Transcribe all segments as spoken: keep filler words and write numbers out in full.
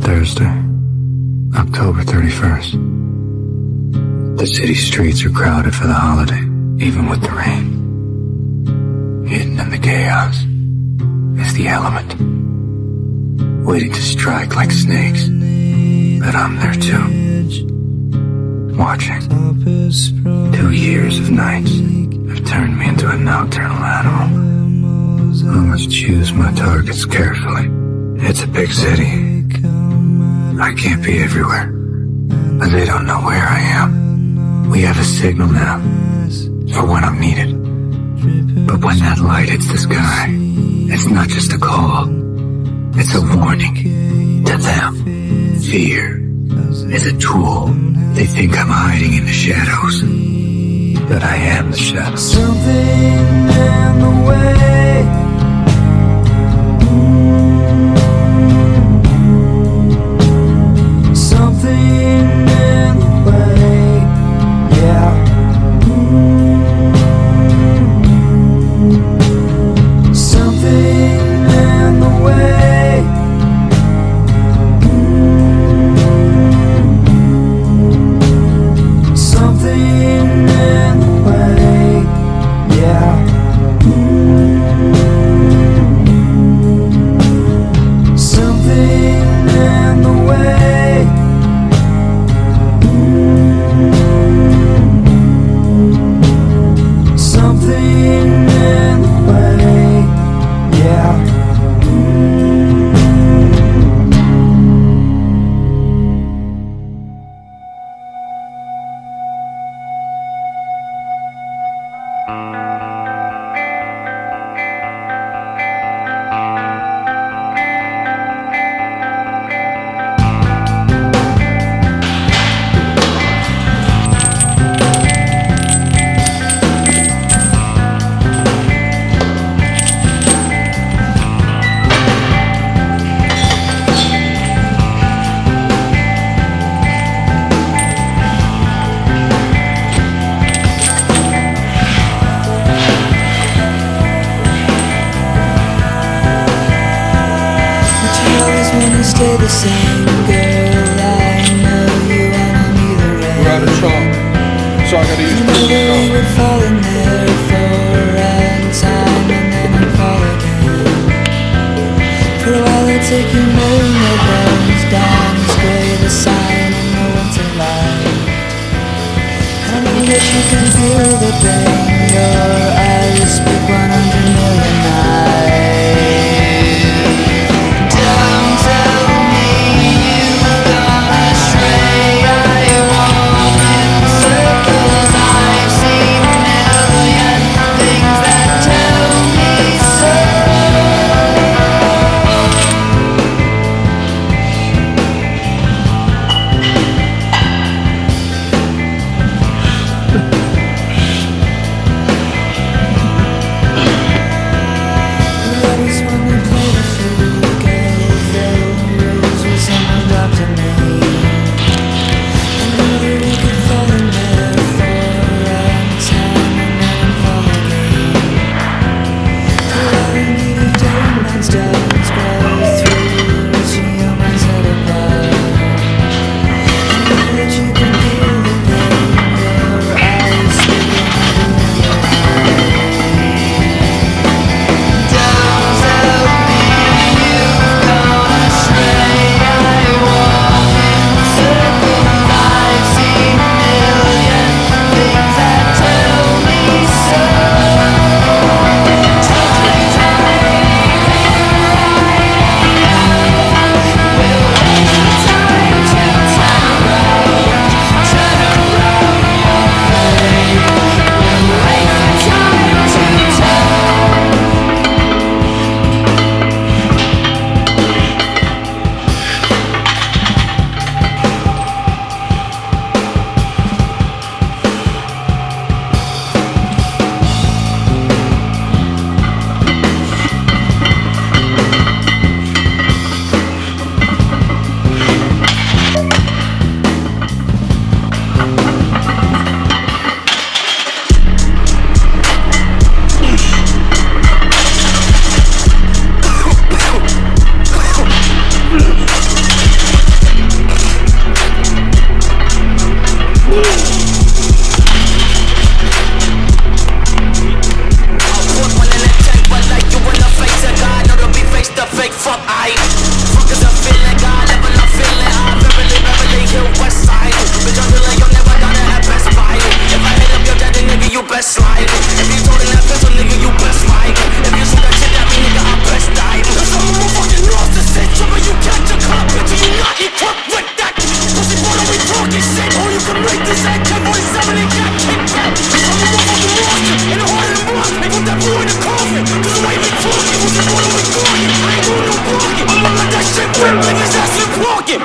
Thursday, October thirty-first. The city streets are crowded for the holiday, even with the rain. Hidden in the chaos is the element, waiting to strike like snakes. But I'm there too, watching. Two years of nights have turned me into a nocturnal animal. I must choose my targets carefully. It's a big city. I can't be everywhere, but they don't know where I am. We have a signal now for when I'm needed. But when that light hits the sky, it's not just a call. It's a warning to them. Fear is a tool. They think I'm hiding in the shadows, but I am the shadows. Something in the way. Something in the way. Yeah. Something in the way. Something in the way. Yeah. Something in the way. Something in the way. Yeah. Stay the same, girl. I know you and I'm either way. We're out of chalk, so I gotta use I knew that we would fall in there for a time, and then I'd fall again. For a while I'd take your name, my bones down, spray the sign and no one to lie. I know that you can feel the pain. Your eyes speak one hundred million eyes. Fuck him!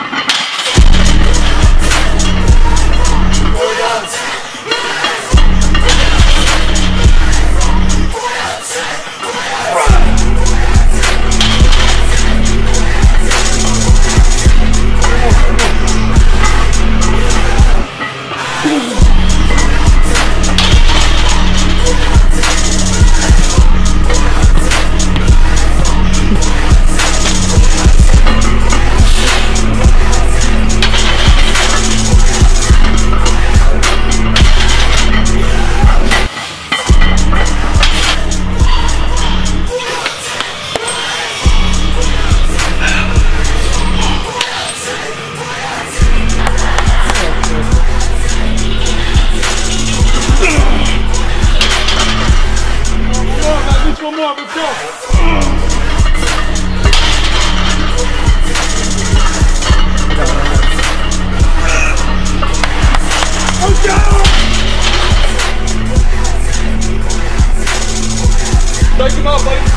Take him out, buddy.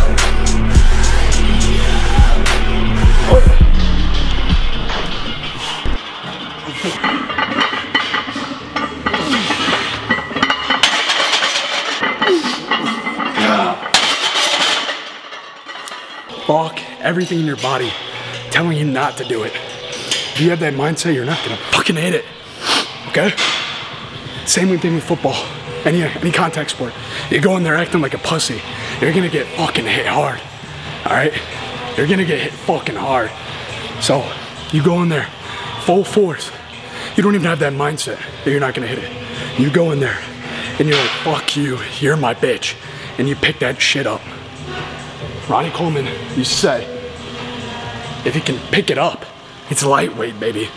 Fuck everything in your body telling you not to do it. If you have that mindset, you're not gonna fucking hit it. Okay? Same thing with football. Any any contact sport. You go in there acting like a pussy, you're gonna get fucking hit hard. Alright? You're gonna get hit fucking hard. So you go in there full force. You don't even have that mindset that you're not gonna hit it. You go in there and you're like, fuck you, you're my bitch. And you pick that shit up. Ronnie Coleman used to say, if you can pick it up, it's lightweight, baby.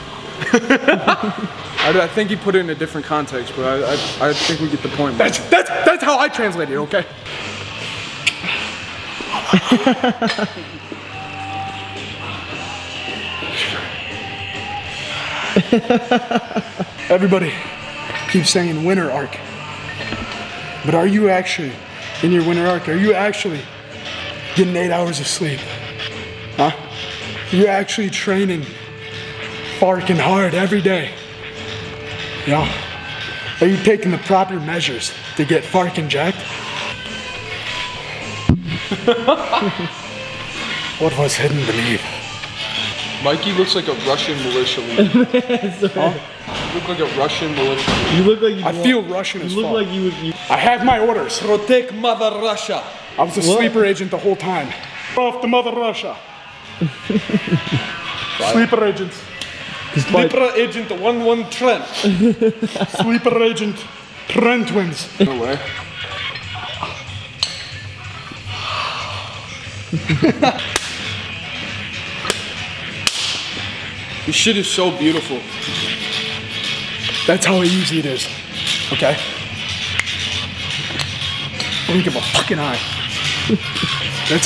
I, I think he put it in a different context, but I, I, I think we get the point. That's, that's, that's how I translate it, okay? Everybody keeps saying winter arc. But are you actually, in your winter arc, are you actually getting eight hours of sleep? Huh? Are you actually training farking hard every day? Yeah. Are you taking the proper measures to get farking jacked? What was hidden beneath? Mikey looks like a Russian militia leader. Huh? You look like a Russian militia leader. You look like you I want, feel Russian as You look fuck. like you would. You, I have my orders. Protect Mother Russia. I was a What? sleeper agent the whole time. Off the Mother Russia. Sleeper agents. Sleeper Agent one one Trent. Sleeper agent. Trent twins. No way. This shit is so beautiful. That's how easy it is. Okay? Blink of a fucking eye. That's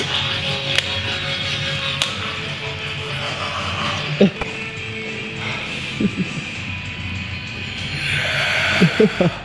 it.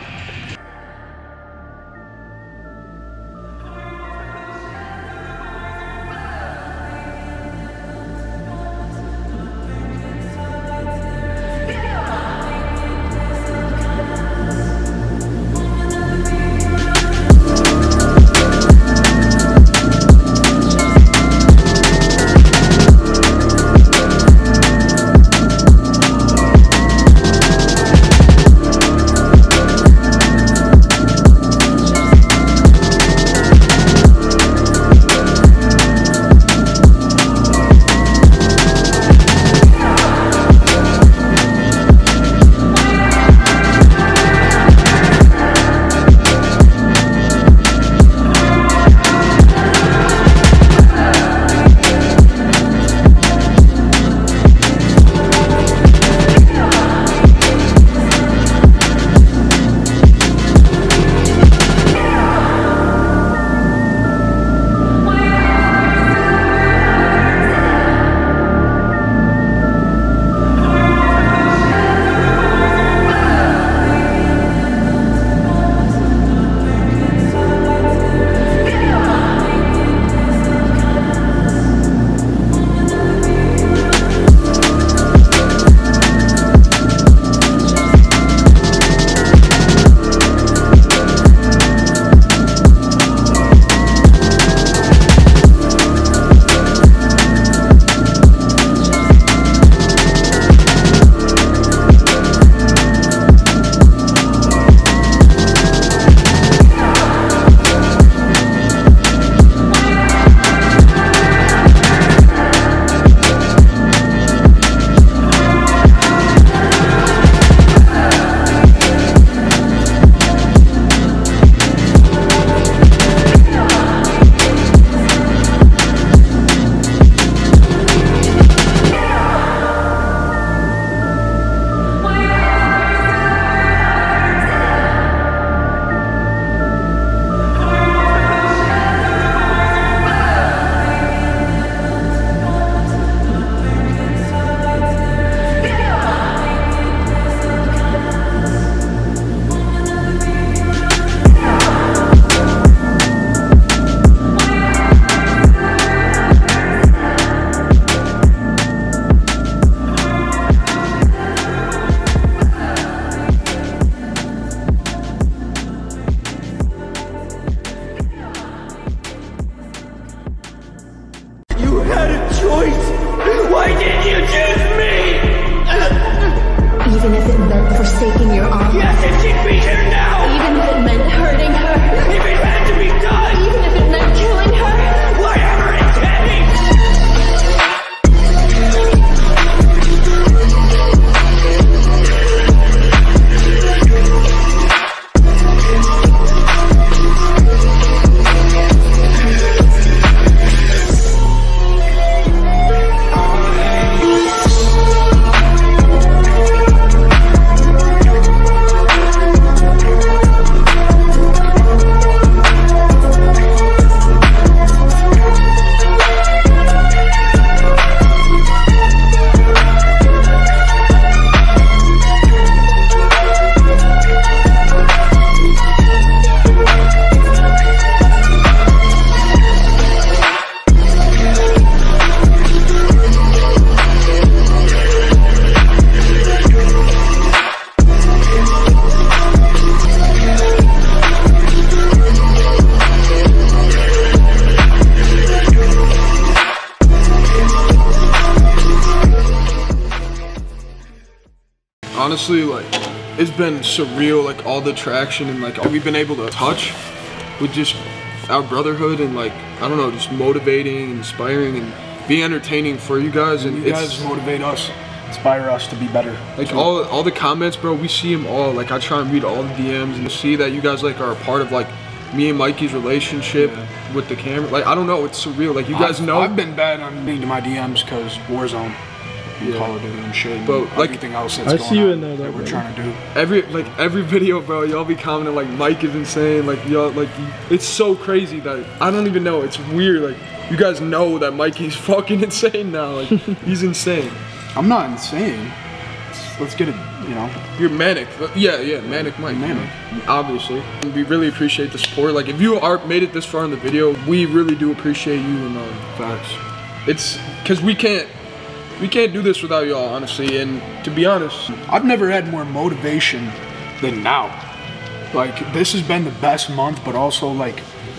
honestly, like, it's been surreal, like, all the traction and, like, all we've been able to touch with just our brotherhood and, like, I don't know, just motivating and inspiring and being entertaining for you guys. And you it's, guys motivate us, inspire us to be better. like, so, all all the comments, bro, we see them all. Like, I try and read all the D Ms and see that you guys, like, are a part of, like, me and Mikey's relationship yeah. with the camera. Like, I don't know, it's surreal. Like, you guys I've, know. I've been bad on being to my D Ms because Warzone. Yeah. Call of Duty and shit, But, and like, everything else that's I going see you on in there, though, that we're bro. trying to do. Every like every video, bro, y'all be commenting like Mike is insane, like y'all, like it's so crazy that I don't even know. It's weird, like you guys know that Mikey's fucking insane now. Like he's insane. I'm not insane. Let's, let's get it, you know. You're manic. Yeah, yeah, manic Mike. Manic. Obviously. We really appreciate the support. Like if you are made it this far in the video, we really do appreciate you and um, Facts. it's because we can't we can't do this without y'all, honestly. And to be honest, I've never had more motivation than now. Like, this has been the best month, but also, like,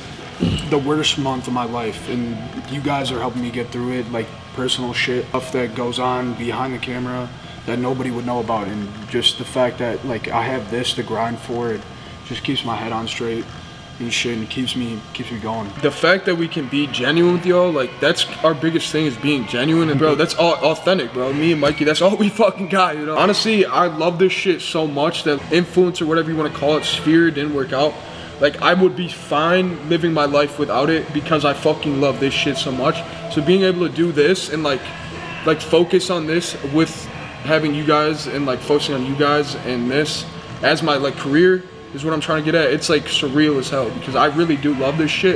the worst month of my life. And you guys are helping me get through it, like, personal shit, stuff that goes on behind the camera that nobody would know about. And just the fact that, like, I have this to grind for, it just keeps my head on straight and shit, and keeps me, keeps me going. the fact that we can be genuine with y'all, like that's our biggest thing is being genuine. And bro, that's all authentic, bro. Me and Mikey, that's all we fucking got, you know. Honestly, I love this shit so much that influencer, whatever you want to call it, sphere didn't work out. Like I would be fine living my life without it because I fucking love this shit so much. So being able to do this and like like focus on this with having you guys and like focusing on you guys and this as my like career is what I'm trying to get at. It's like surreal as hell because I really do love this shit,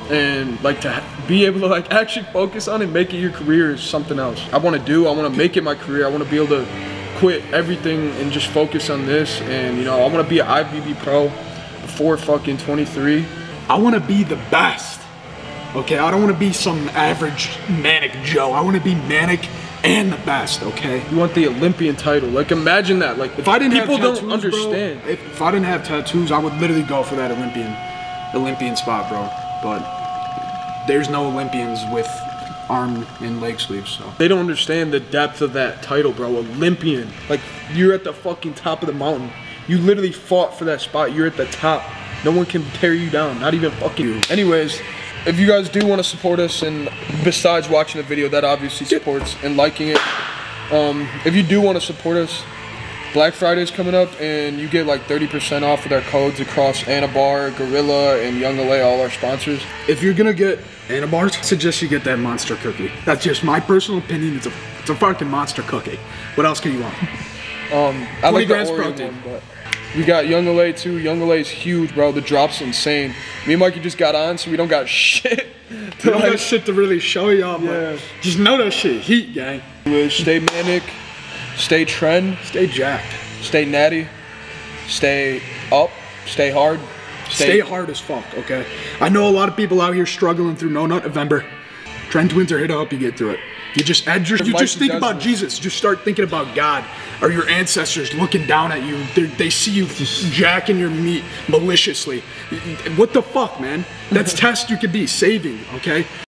and like to be able to like actually focus on it, make it your career is something else. I want to do. I want to make it my career. I want to be able to quit everything and just focus on this. And you know, I want to be an I F B B pro before fucking twenty-three. I want to be the best. Okay, I don't want to be some average manic Joe. I want to be manic and the best. Okay. You want the Olympian title? Like imagine that. Like If I didn't people have tattoos, don't understand. bro, if, if I didn't have tattoos, I would literally go for that Olympian, Olympian spot, bro. But there's no Olympians with arm and leg sleeves, so. They don't understand the depth of that title, bro. Olympian. Like you're at the fucking top of the mountain. You literally fought for that spot. You're at the top. No one can tear you down. Not even fucking you. Anyways, if you guys do want to support us, and besides watching the video, that obviously supports, and liking it. Um, if you do want to support us, Black Friday's coming up, and you get like thirty percent off with our codes across Anabar, Gorilla, and Young L A, all our sponsors. If you're gonna get Anabar, I suggest you get that monster cookie. That's just my personal opinion. It's a, it's a fucking monster cookie. What else can you want? Um, I like the grams Oreo protein. one, but we got Young L A too. Young L A is huge, bro. The drop's insane. Me and Mikey just got on, so we don't got shit We to don't like. got shit to really show y'all, Yeah. but just know that shit heat, gang. Stay manic, stay trend, Stay jacked. stay natty, stay up, stay hard, Stay hard as fuck, okay? I know a lot of people out here struggling through No Nut November. Trend Twins are here to help you get through it. You just add your, you Mikey just think does about this. Jesus. Just start thinking about God or your ancestors looking down at you. They're, they see you jacking your meat maliciously. What the fuck, man? That's test you could be saving, okay?